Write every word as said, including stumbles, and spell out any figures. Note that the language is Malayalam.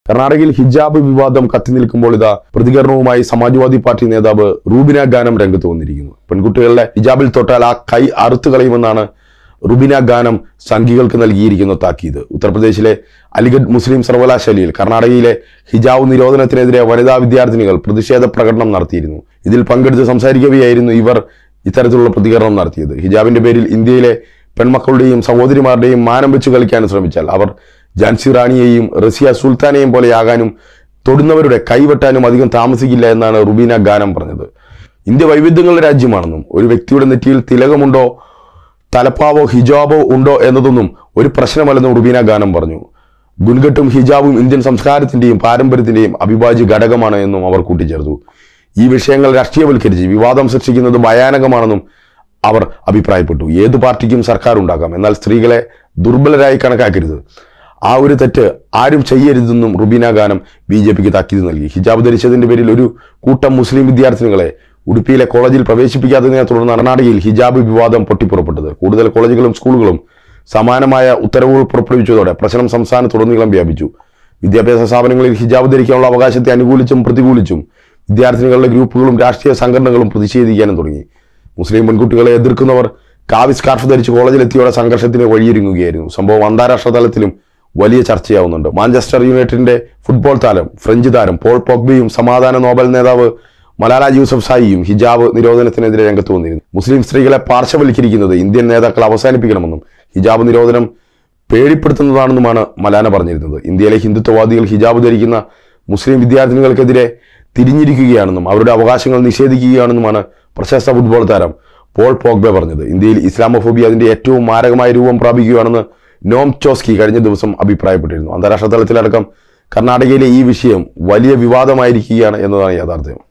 കർണാടകയിൽ ഹിജാബ് വിവാദം കത്തി നിൽക്കുമ്പോൾ ഇതാ പ്രതികരണവുമായി സമാജ്വാദി പാർട്ടി നേതാവ് റുബിന ഗാനം രംഗത്ത് വന്നിരിക്കുന്നു. പെൺകുട്ടികളുടെ ഹിജാബിൽ തൊട്ടാൽ ആ കൈ അറുത്തു കളയുമെന്നാണ് റുബിന ഗാനം സംഘികൾക്ക് നൽകിയിരിക്കുന്ന താക്കീത്. ഉത്തർപ്രദേശിലെ അലിഗഡ് മുസ്ലിം സർവകലാശാലയിൽ കർണാടകയിലെ ഹിജാബ് നിരോധനത്തിനെതിരെ വനിതാ വിദ്യാർത്ഥിനികൾ പ്രതിഷേധ പ്രകടനം നടത്തിയിരുന്നു. ഇതിൽ പങ്കെടുത്ത് സംസാരിക്കവെയായിരുന്നു ഇവർ ഇത്തരത്തിലുള്ള പ്രതികരണം നടത്തിയത്. ഹിജാബിന്റെ പേരിൽ ഇന്ത്യയിലെ പെൺമക്കളുടെയും സഹോദരിമാരുടെയും മാനം വെച്ച് കളിക്കാൻ ശ്രമിച്ചാൽ അവർ ഝാൻസി റാണിയെയും റസിയ സുൽത്താനെയും പോലെയാകാനും തൊടുന്നവരുടെ കൈവെട്ടാനും അധികം താമസിക്കില്ല എന്നാണ് റുബീന ഗാനം പറഞ്ഞത്. ഇന്ത്യ വൈവിധ്യങ്ങളുടെ രാജ്യമാണെന്നും ഒരു വ്യക്തിയുടെ നെറ്റിയിൽ തിലകമുണ്ടോ തലപ്പാവോ ഹിജാബോ ഉണ്ടോ എന്നതൊന്നും ഒരു പ്രശ്നമല്ലെന്നും റുബീന ഗാനം പറഞ്ഞു. ഗുൻഗട്ടും ഹിജാബും ഇന്ത്യൻ സംസ്കാരത്തിന്റെയും പാരമ്പര്യത്തിന്റെയും അവിഭാജ്യ ഘടകമാണ് എന്നും അവർ കൂട്ടിച്ചേർത്തു. ഈ വിഷയങ്ങൾ രാഷ്ട്രീയവൽക്കരിച്ച് വിവാദം സൃഷ്ടിക്കുന്നത് ഭയാനകമാണെന്നും അവർ അഭിപ്രായപ്പെട്ടു. ഏത് പാർട്ടിക്കും സർക്കാർ ഉണ്ടാക്കാം, എന്നാൽ സ്ത്രീകളെ ദുർബലരായി കണക്കാക്കരുത്. ആ ഒരു തെറ്റ് ആരും ചെയ്യരുതെന്നും റുബീന ഗാനം ബി ജെ പിക്ക് താക്കീത് നൽകി. ഹിജാബ് ധരിച്ചതിന്റെ പേരിൽ ഒരു കൂട്ടം മുസ്ലിം വിദ്യാർത്ഥിനികളെ ഉടുപ്പിയിലെ കോളേജിൽ പ്രവേശിപ്പിക്കാത്തതിനെ തുടർന്ന് കർണാടകയിൽ ഹിജാബ് വിവാദം പൊട്ടിപ്പുറപ്പെട്ടത്. കൂടുതൽ കോളേജുകളും സ്കൂളുകളും സമാനമായ ഉത്തരവുകൾ പുറപ്പെടുവിച്ചതോടെ പ്രശ്നം സംസ്ഥാനത്തുടനീളം വ്യാപിച്ചു. വിദ്യാഭ്യാസ സ്ഥാപനങ്ങളിൽ ഹിജാബ് ധരിക്കാനുള്ള അവകാശത്തെ അനുകൂലിച്ചും പ്രതികൂലിച്ചും വിദ്യാർത്ഥിനികളുടെ ഗ്രൂപ്പുകളും രാഷ്ട്രീയ സംഘടനകളും പ്രതിഷേധിക്കാനും തുടങ്ങി. മുസ്ലിം പെൺകുട്ടികളെ എതിർക്കുന്നവർ കാവി സ്കാർഫ് ധരിച്ച് കോളേജിലെത്തിയോടെ സംഘർഷത്തിന് വഴിയൊരുങ്ങുകയായിരുന്നു. സംഭവം അന്താരാഷ്ട്ര തലത്തിലും വലിയ ചർച്ചയാവുന്നുണ്ട്. മാഞ്ചസ്റ്റർ യുണൈറ്റഡിന്റെ ഫുട്ബോൾ താരം ഫ്രഞ്ച് താരം പോൾ പോഗ്ബയും സമാധാന നോബൽ നേതാവ് മലാല യൂസഫ് സായിയും ഹിജാബ് നിരോധനത്തിനെതിരെ രംഗത്ത് വന്നിരുന്നു. മുസ്ലിം സ്ത്രീകളെ പാർശ്വവൽക്കരിക്കുന്നത് ഇന്ത്യൻ നേതാക്കൾ അവസാനിപ്പിക്കണമെന്നും ഹിജാബ് നിരോധനം പേടിപ്പെടുത്തുന്നതാണെന്നുമാണ് മലാന പറഞ്ഞിരുന്നത്. ഇന്ത്യയിലെ ഹിന്ദുത്വവാദികൾ ഹിജാബ് ധരിക്കുന്ന മുസ്ലിം വിദ്യാർത്ഥിനികൾക്കെതിരെ തിരിഞ്ഞിരിക്കുകയാണെന്നും അവരുടെ അവകാശങ്ങൾ നിഷേധിക്കുകയാണെന്നുമാണ് പ്രശസ്ത ഫുട്ബോൾ താരം പോൾ പോഗ്ബെ പറഞ്ഞത്. ഇന്ത്യയിൽ ഇസ്ലാമോഫോബിയ അതിന്റെ ഏറ്റവും മാരകമായ രൂപം പ്രാപിക്കുകയാണെന്ന് നോം ചോസ്കി കഴിഞ്ഞ ദിവസം അഭിപ്രായപ്പെട്ടിരുന്നു. അന്താരാഷ്ട്ര തലത്തിലടക്കം കർണാടകയിലെ ഈ വിഷയം വലിയ വിവാദമായിരിക്കുകയാണ് എന്നതാണ് യാഥാർത്ഥ്യം.